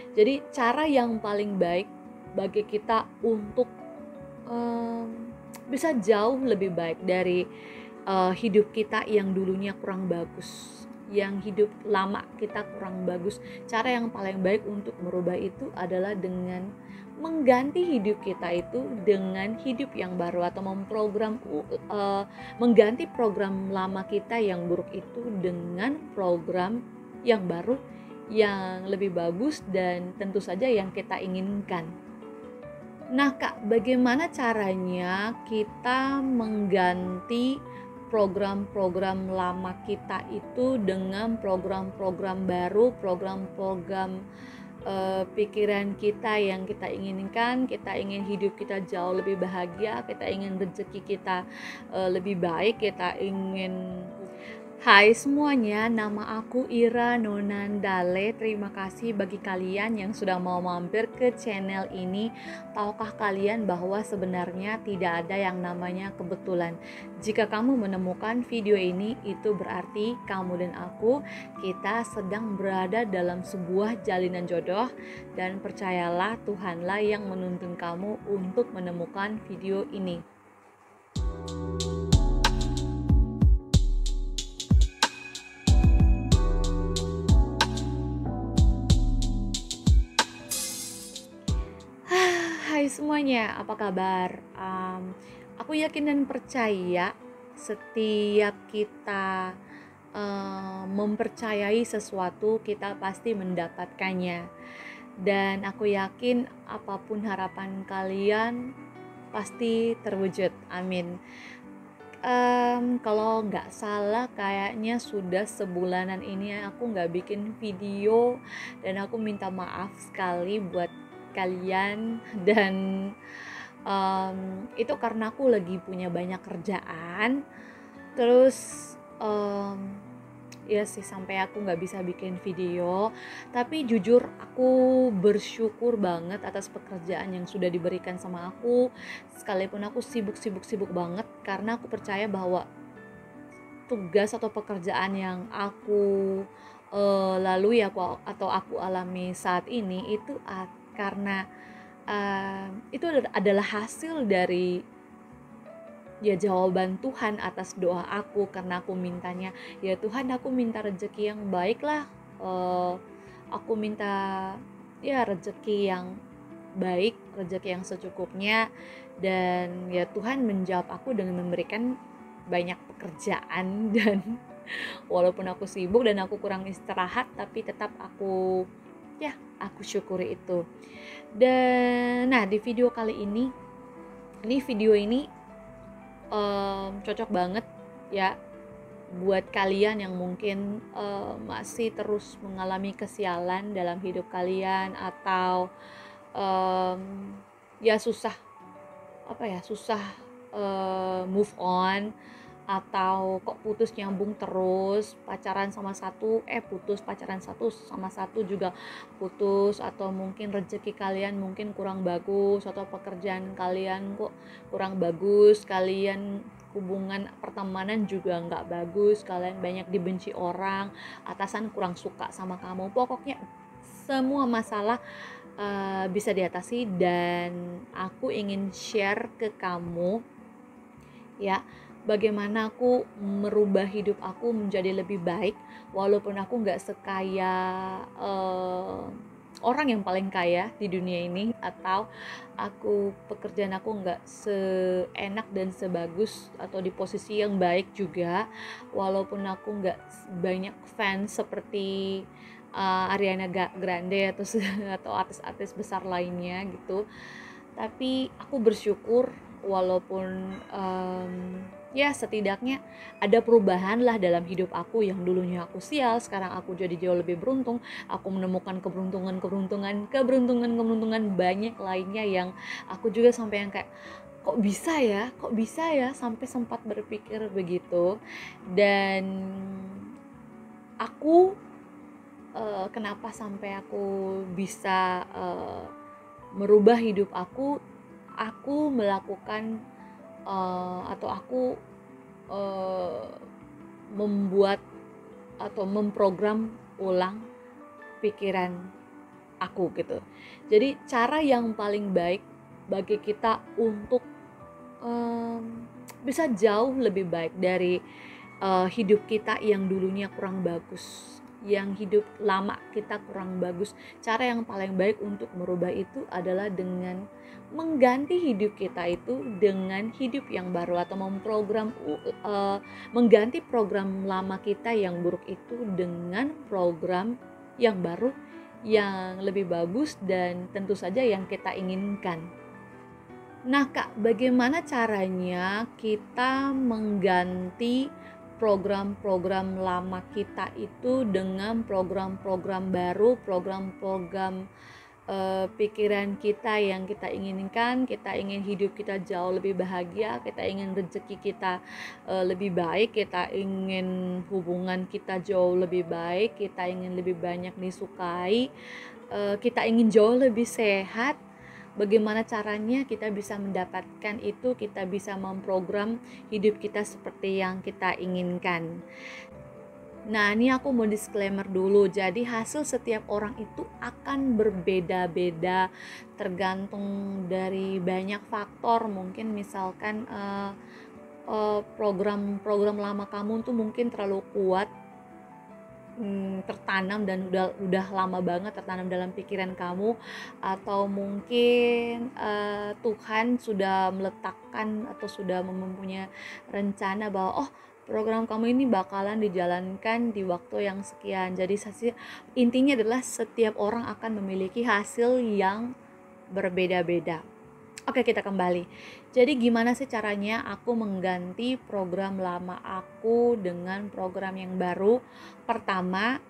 Jadi cara yang paling baik bagi kita untuk bisa jauh lebih baik dari hidup kita yang dulunya kurang bagus, yang hidup lama kita kurang bagus. Cara yang paling baik untuk merubah itu adalah dengan mengganti hidup kita itu dengan hidup yang baru, atau mengganti program lama kita yang buruk itu dengan program yang baru, yang lebih bagus dan tentu saja yang kita inginkan. Nah Kak, bagaimana caranya kita mengganti program-program lama kita itu dengan program-program baru, program-program pikiran kita yang kita inginkan? Kita ingin hidup kita jauh lebih bahagia, kita ingin rezeki kita lebih baik, kita ingin. Hai semuanya, nama aku Ira Nonandale. Terima kasih bagi kalian yang sudah mau mampir ke channel ini. Tahukah kalian bahwa sebenarnya tidak ada yang namanya kebetulan? Jika kamu menemukan video ini, itu berarti kamu dan aku, kita sedang berada dalam sebuah jalinan jodoh. Dan percayalah, Tuhanlah yang menuntun kamu untuk menemukan video ini. Hai semuanya, apa kabar? Aku yakin dan percaya setiap kita mempercayai sesuatu, kita pasti mendapatkannya. Dan aku yakin apapun harapan kalian pasti terwujud. Amin. Kalau nggak salah kayaknya sudah sebulanan ini aku nggak bikin video, dan aku minta maaf sekali buat kalian. Dan itu karena aku lagi punya banyak kerjaan, terus ya sih sampai aku nggak bisa bikin video. Tapi jujur aku bersyukur banget atas pekerjaan yang sudah diberikan sama aku, sekalipun aku sibuk banget, karena aku percaya bahwa tugas atau pekerjaan yang aku lalui atau aku alami saat ini itu karena itu adalah hasil dari ya jawaban Tuhan atas doa aku. Karena aku mintanya, ya Tuhan, aku minta rezeki yang baik lah, aku minta ya rezeki yang baik, rezeki yang secukupnya. Dan ya Tuhan menjawab aku dengan memberikan banyak pekerjaan. Dan walaupun aku sibuk dan aku kurang istirahat, tapi tetap aku syukuri itu. Dan nah, di video kali ini video ini cocok banget ya buat kalian yang mungkin masih terus mengalami kesialan dalam hidup kalian, atau ya susah move on, atau kok putus nyambung terus, pacaran sama satu putus, pacaran sama satu juga putus, atau mungkin rezeki kalian mungkin kurang bagus, atau pekerjaan kalian kok kurang bagus, kalian hubungan pertemanan juga nggak bagus, kalian banyak dibenci orang, atasan kurang suka sama kamu. Pokoknya semua masalah bisa diatasi, dan aku ingin share ke kamu ya bagaimana aku merubah hidup aku menjadi lebih baik, walaupun aku nggak sekaya orang yang paling kaya di dunia ini, atau pekerjaan aku nggak seenak dan sebagus atau di posisi yang baik juga, walaupun aku nggak banyak fans seperti Ariana Grande atau artis-artis besar lainnya gitu. Tapi aku bersyukur walaupun ya setidaknya ada perubahan lah dalam hidup aku. Yang dulunya aku sial, sekarang aku jadi jauh lebih beruntung. Aku menemukan keberuntungan banyak lainnya, yang aku juga sampai yang kayak kok bisa ya sampai sempat berpikir begitu. Dan aku kenapa sampai aku bisa merubah hidup aku melakukan atau aku membuat atau memprogram ulang pikiran aku gitu. Jadi cara yang paling baik bagi kita untuk bisa jauh lebih baik dari hidup kita yang dulunya kurang bagus, yang hidup lama kita kurang bagus. Cara yang paling baik untuk merubah itu adalah dengan mengganti hidup kita itu dengan hidup yang baru, atau mengganti program lama kita yang buruk itu dengan program yang baru, yang lebih bagus dan tentu saja yang kita inginkan. Nah Kak, bagaimana caranya kita mengganti program-program lama kita itu dengan program-program baru, program-program pikiran kita yang kita inginkan? Kita ingin hidup kita jauh lebih bahagia, kita ingin rezeki kita lebih baik, kita ingin hubungan kita jauh lebih baik, kita ingin lebih banyak disukai, kita ingin jauh lebih sehat. Bagaimana caranya kita bisa mendapatkan itu, kita bisa memprogram hidup kita seperti yang kita inginkan. Nah, ini aku mau disclaimer dulu. Jadi hasil setiap orang itu akan berbeda-beda tergantung dari banyak faktor. Mungkin misalkan program lama kamu tuh mungkin terlalu kuat, tertanam dan udah lama banget tertanam dalam pikiran kamu, atau mungkin Tuhan sudah meletakkan atau sudah mempunyai rencana bahwa program kamu ini bakalan dijalankan di waktu yang sekian. Jadi intinya adalah setiap orang akan memiliki hasil yang berbeda-beda. Oke, kita kembali. Jadi gimana sih caranya aku mengganti program lama aku dengan program yang baru? Pertama,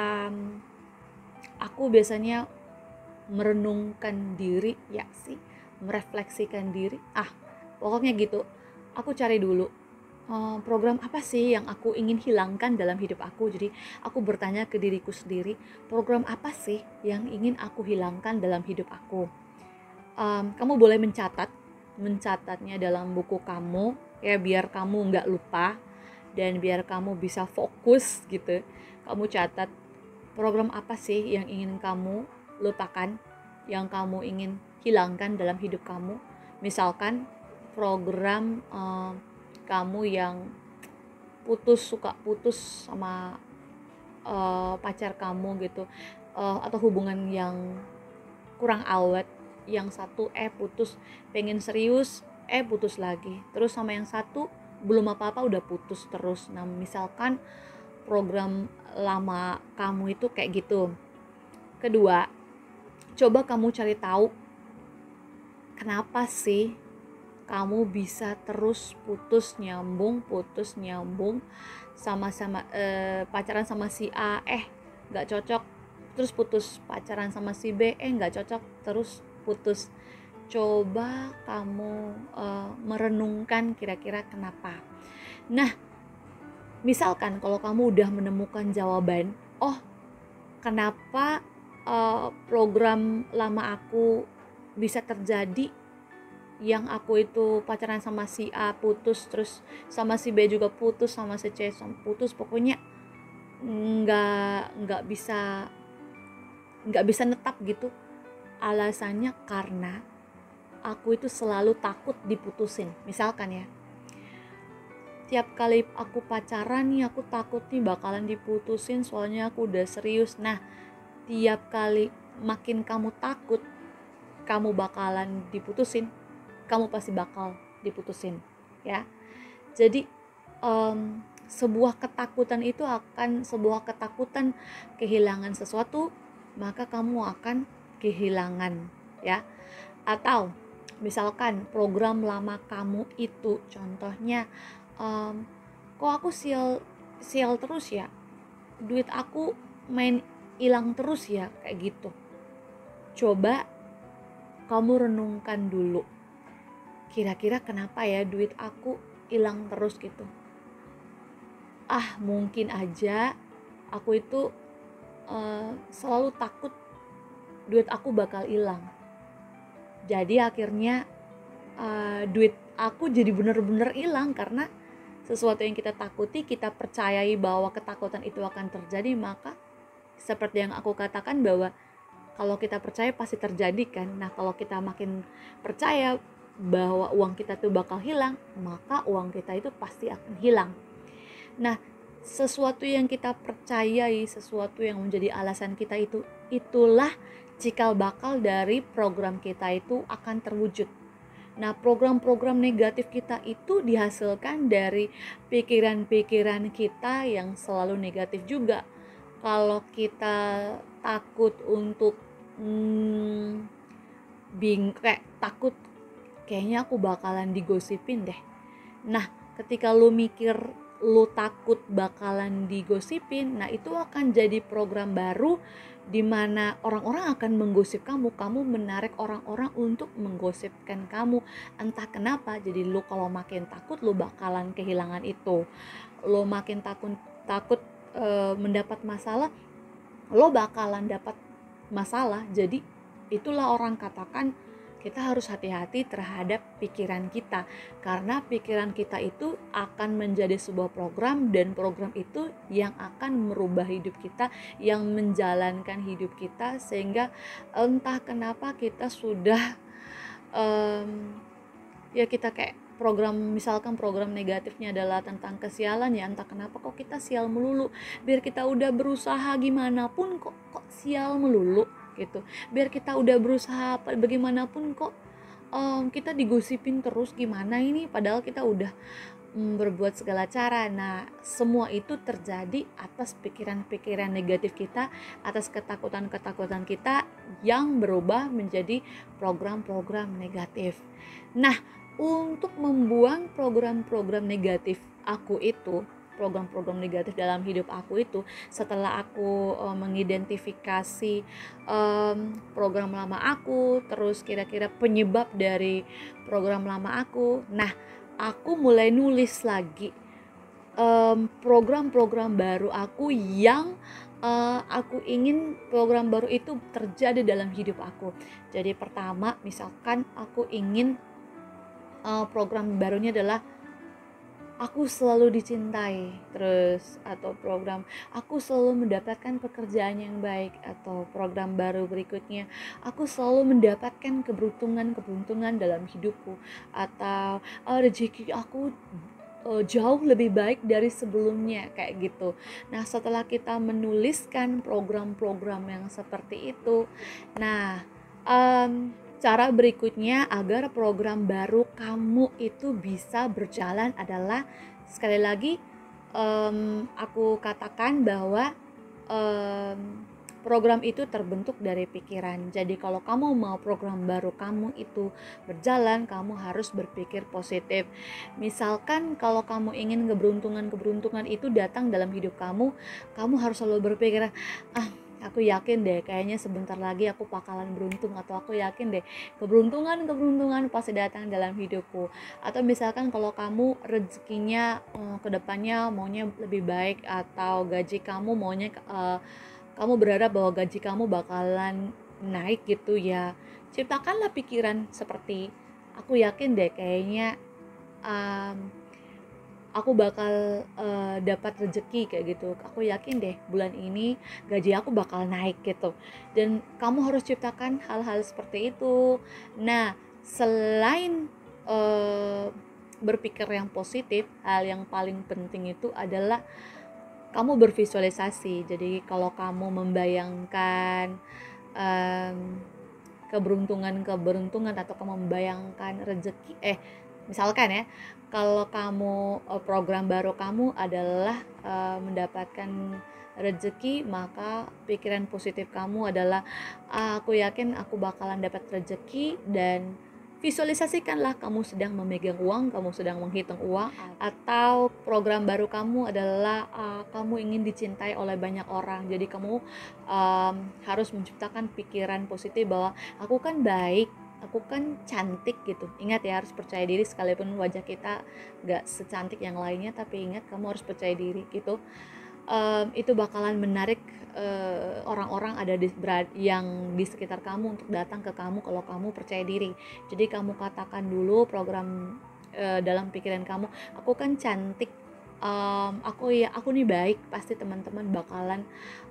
aku biasanya merenungkan diri, ya sih, merefleksikan diri. Pokoknya gitu. Aku cari dulu program apa sih yang aku ingin hilangkan dalam hidup aku. Jadi aku bertanya ke diriku sendiri, program apa sih yang ingin aku hilangkan dalam hidup aku. Kamu boleh mencatatnya dalam buku kamu ya, biar kamu nggak lupa dan biar kamu bisa fokus gitu. Kamu catat program apa sih yang ingin kamu lupakan, yang kamu ingin hilangkan dalam hidup kamu. Misalkan program kamu yang suka putus sama pacar kamu gitu, atau hubungan yang kurang awet, yang satu putus, pengen serius putus lagi, terus sama yang satu belum apa-apa udah putus terus. Nah, misalkan program lama kamu itu kayak gitu. Kedua, coba kamu cari tahu kenapa sih kamu bisa terus putus nyambung sama-sama pacaran sama si A, nggak cocok, terus putus, pacaran sama si B, nggak cocok, terus putus. Coba kamu merenungkan kira-kira kenapa. Nah, misalkan kalau kamu udah menemukan jawaban, kenapa program lama aku bisa terjadi, yang aku itu pacaran sama si A putus, terus sama si B juga putus, sama si C putus, pokoknya nggak bisa netap gitu. Alasannya karena aku itu selalu takut diputusin. Misalkan ya, tiap kali aku pacaran nih, aku takut nih bakalan diputusin, soalnya aku udah serius. Nah, tiap kali makin kamu takut kamu bakalan diputusin, kamu pasti bakal diputusin ya. Jadi sebuah ketakutan itu akan sebuah ketakutan kehilangan sesuatu, maka kamu akan kehilangan ya. Atau misalkan program lama kamu itu contohnya, kok aku sial terus ya, duit aku main hilang terus ya, kayak gitu. Coba kamu renungkan dulu, kira-kira kenapa ya duit aku hilang terus gitu. Mungkin aja aku itu selalu takut duit aku bakal hilang. Jadi akhirnya duit aku jadi bener-bener hilang karena sesuatu yang kita takuti, kita percayai bahwa ketakutan itu akan terjadi. Maka seperti yang aku katakan bahwa kalau kita percaya pasti terjadi kan. Nah kalau kita makin percaya bahwa uang kita tuh bakal hilang, maka uang kita itu pasti akan hilang. Nah, sesuatu yang kita percayai, sesuatu yang menjadi alasan kita itu, itulah cikal bakal dari program kita itu akan terwujud. Nah, program-program negatif kita itu dihasilkan dari pikiran-pikiran kita yang selalu negatif juga. Kalau kita takut untuk kayak takut kayaknya aku bakalan digosipin deh. Nah, ketika lu mikir lu takut bakalan digosipin, nah itu akan jadi program baru di mana orang-orang akan menggosip kamu, kamu menarik orang-orang untuk menggosipkan kamu. Entah kenapa, jadi lu kalau makin takut lu bakalan kehilangan itu. Lu makin takut mendapat masalah, lo bakalan dapat masalah. Jadi itulah orang katakan kita harus hati-hati terhadap pikiran kita, karena pikiran kita itu akan menjadi sebuah program, dan program itu yang akan merubah hidup kita, yang menjalankan hidup kita, sehingga entah kenapa kita sudah ya kita kayak misalkan program negatifnya adalah tentang kesialan, ya entah kenapa kok kita sial melulu, biar kita udah berusaha gimana pun kok sial melulu gitu. Biar kita udah berusaha bagaimanapun kok kita digosipin terus, gimana ini, padahal kita udah berbuat segala cara. Nah, semua itu terjadi atas pikiran-pikiran negatif kita, atas ketakutan-ketakutan kita yang berubah menjadi program-program negatif. Nah, untuk membuang program-program negatif aku itu, program-program negatif dalam hidup aku itu, setelah aku mengidentifikasi program lama aku, terus kira-kira penyebab dari program lama aku, nah aku mulai nulis lagi program-program baru aku yang aku ingin program baru itu terjadi dalam hidup aku. Jadi pertama, misalkan aku ingin program barunya adalah aku selalu dicintai, terus atau program aku selalu mendapatkan pekerjaan yang baik, atau program baru berikutnya aku selalu mendapatkan keberuntungan dalam hidupku, atau rezeki aku jauh lebih baik dari sebelumnya, kayak gitu. Nah, setelah kita menuliskan program-program yang seperti itu, nah cara berikutnya agar program baru kamu itu bisa berjalan adalah, sekali lagi aku katakan bahwa program itu terbentuk dari pikiran. Jadi kalau kamu mau program baru kamu itu berjalan, kamu harus berpikir positif. Misalkan kalau kamu ingin keberuntungan itu datang dalam hidup kamu, kamu harus selalu berpikir, aku yakin deh kayaknya sebentar lagi aku bakalan beruntung, atau aku yakin deh keberuntungan pasti datang dalam hidupku. Atau misalkan kalau kamu rezekinya kedepannya maunya lebih baik, atau gaji kamu maunya kamu berharap bahwa gaji kamu bakalan naik gitu ya, ciptakanlah pikiran seperti, aku yakin deh kayaknya aku bakal dapat rezeki kayak gitu, aku yakin deh bulan ini gaji aku bakal naik gitu. Dan kamu harus ciptakan hal-hal seperti itu. Nah, selain berpikir yang positif, hal yang paling penting itu adalah kamu bervisualisasi. Jadi kalau kamu membayangkan keberuntungan atau kamu membayangkan rezeki, misalkan ya, kalau kamu program baru kamu adalah mendapatkan rezeki, maka pikiran positif kamu adalah aku yakin aku bakalan dapat rezeki. Dan visualisasikanlah kamu sedang memegang uang, kamu sedang menghitung uang. Atau program baru kamu adalah kamu ingin dicintai oleh banyak orang. Jadi kamu harus menciptakan pikiran positif bahwa aku kan baik, aku kan cantik gitu. Ingat ya, harus percaya diri sekalipun wajah kita gak secantik yang lainnya, tapi ingat kamu harus percaya diri gitu. Itu bakalan menarik orang-orang yang di sekitar kamu untuk datang ke kamu kalau kamu percaya diri. Jadi kamu katakan dulu program dalam pikiran kamu, aku kan cantik, aku nih baik, pasti teman-teman bakalan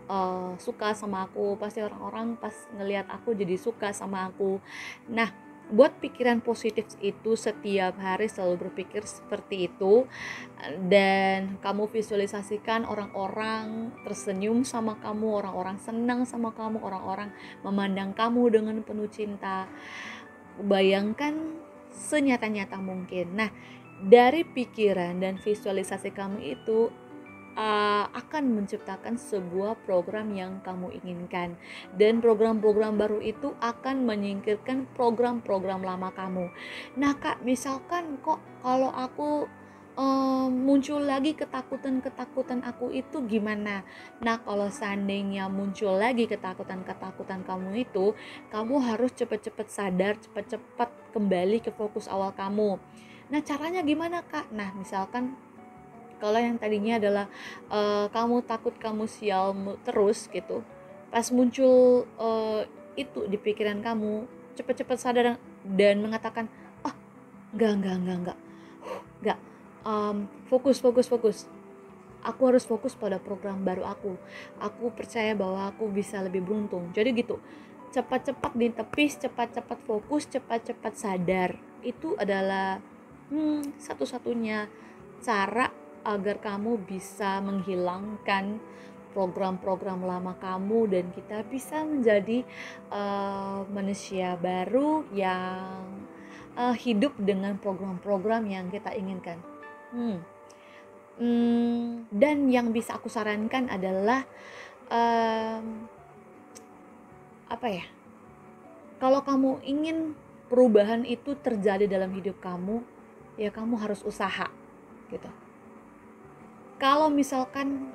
suka sama aku, pasti orang-orang pas ngelihat aku jadi suka sama aku. Nah, buat pikiran positif itu setiap hari selalu berpikir seperti itu, dan kamu visualisasikan orang-orang tersenyum sama kamu, orang-orang senang sama kamu, orang-orang memandang kamu dengan penuh cinta. Bayangkan senyata-nyata mungkin. Nah, dari pikiran dan visualisasi kamu itu akan menciptakan sebuah program yang kamu inginkan, dan program-program baru itu akan menyingkirkan program-program lama kamu. Nah Kak, misalkan kok kalau aku muncul lagi ketakutan-ketakutan aku itu gimana? Nah, kalau seandainya muncul lagi ketakutan-ketakutan kamu itu, kamu harus cepet-cepet sadar, cepet-cepet kembali ke fokus awal kamu. Nah, caranya gimana Kak? Nah, misalkan kalau yang tadinya adalah kamu takut kamu sial terus gitu, pas muncul itu di pikiran kamu, cepet-cepet sadar dan mengatakan, ah, enggak, fokus, aku harus fokus pada program baru aku percaya bahwa aku bisa lebih beruntung. Jadi gitu, cepat-cepat ditepis, cepat-cepat fokus, cepat-cepat sadar. Itu adalah satu-satunya cara agar kamu bisa menghilangkan program-program lama kamu, dan kita bisa menjadi manusia baru yang hidup dengan program-program yang kita inginkan. Dan yang bisa aku sarankan adalah apa ya? Kalau kamu ingin perubahan itu terjadi dalam hidup kamu, ya kamu harus usaha gitu. Kalau misalkan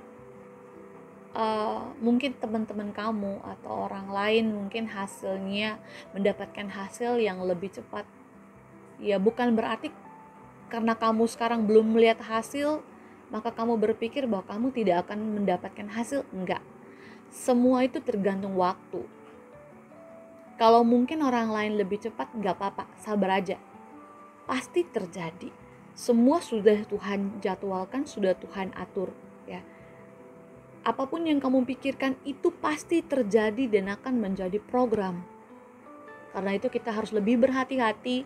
mungkin teman-teman kamu atau orang lain mungkin hasilnya mendapatkan hasil yang lebih cepat, ya bukan berarti karena kamu sekarang belum melihat hasil maka kamu berpikir bahwa kamu tidak akan mendapatkan hasil. Enggak, semua itu tergantung waktu. Kalau mungkin orang lain lebih cepat, enggak apa-apa, sabar aja, pasti terjadi. Semua sudah Tuhan jadwalkan, sudah Tuhan atur ya. Apapun yang kamu pikirkan itu pasti terjadi dan akan menjadi program. Karena itu kita harus lebih berhati-hati,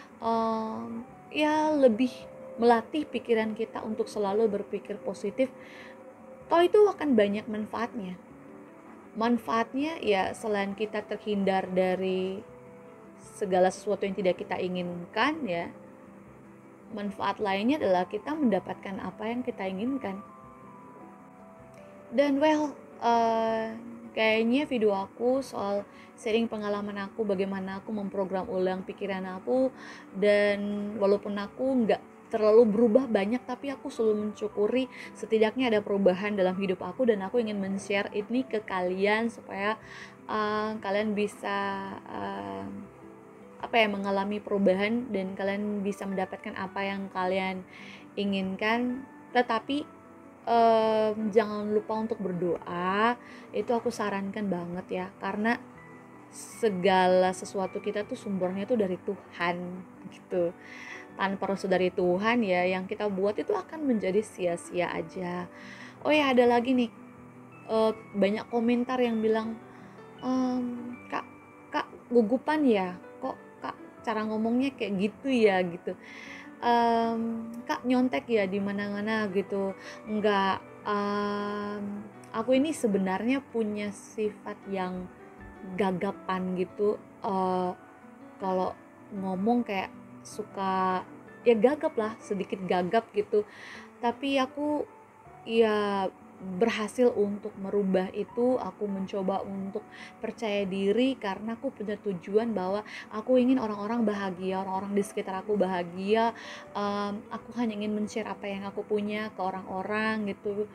ya lebih melatih pikiran kita untuk selalu berpikir positif. Toh itu akan banyak manfaatnya. Manfaatnya ya selain kita terhindar dari segala sesuatu yang tidak kita inginkan ya, manfaat lainnya adalah kita mendapatkan apa yang kita inginkan. Dan kayaknya video aku soal sharing pengalaman aku, bagaimana aku memprogram ulang pikiran aku, dan walaupun aku nggak terlalu berubah banyak, tapi aku selalu mensyukuri setidaknya ada perubahan dalam hidup aku, dan aku ingin men-share ini ke kalian supaya kalian bisa mengalami perubahan dan kalian bisa mendapatkan apa yang kalian inginkan. Tetapi jangan lupa untuk berdoa, itu aku sarankan banget ya, karena segala sesuatu kita tuh sumbernya tuh dari Tuhan gitu. Tanpa restu dari Tuhan ya yang kita buat itu akan menjadi sia-sia aja. Oh ya, ada lagi nih, banyak komentar yang bilang, kak gugupan ya, kok kak cara ngomongnya kayak gitu ya gitu, kak nyontek ya di mana-mana gitu. Enggak, aku ini sebenarnya punya sifat yang gagapan gitu, kalau ngomong kayak suka ya gagap lah, sedikit gagap gitu. Tapi aku ya berhasil untuk merubah itu. Aku mencoba untuk percaya diri karena aku punya tujuan bahwa aku ingin orang-orang bahagia, orang-orang di sekitar aku bahagia. Aku hanya ingin men-share apa yang aku punya ke orang-orang gitu.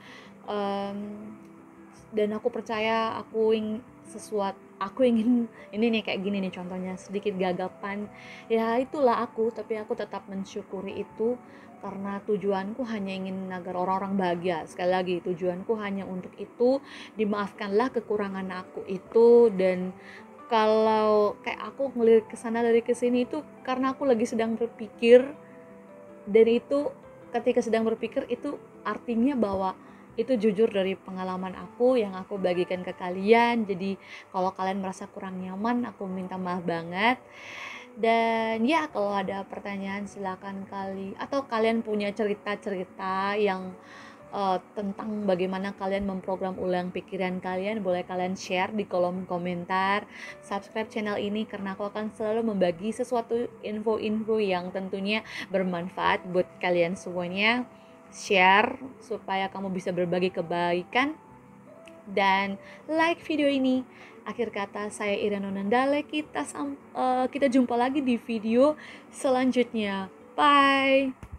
Dan aku percaya aku ingin ini nih kayak gini nih contohnya, sedikit gagapan ya, itulah aku, tapi aku tetap mensyukuri itu karena tujuanku hanya ingin agar orang-orang bahagia. Sekali lagi, tujuanku hanya untuk itu. Dimaafkanlah kekurangan aku itu, dan kalau kayak aku ngelirik kesana dari kesini itu karena aku lagi sedang berpikir, dan itu ketika sedang berpikir itu artinya bahwa Itu jujur dari pengalaman aku yang aku bagikan ke kalian. Jadi kalau kalian merasa kurang nyaman, aku minta maaf banget. Dan ya kalau ada pertanyaan silakan atau kalian punya cerita-cerita yang tentang bagaimana kalian memprogram ulang pikiran kalian, boleh kalian share di kolom komentar. Subscribe channel ini karena aku akan selalu membagi sesuatu info-info yang tentunya bermanfaat buat kalian semuanya. Share supaya kamu bisa berbagi kebaikan dan like video ini. Akhir kata, saya Irena Nandale. Kita jumpa lagi di video selanjutnya. Bye.